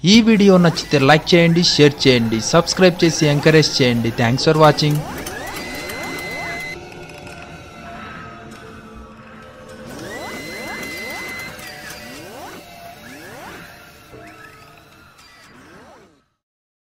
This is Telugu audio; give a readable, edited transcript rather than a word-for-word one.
ఈ వీడియో నచ్చితే లైక్ చేయండి, షేర్ చేయండి, సబ్స్క్రైబ్ చేసి ఎంకరేజ్ చేయండి. Thanks for watching.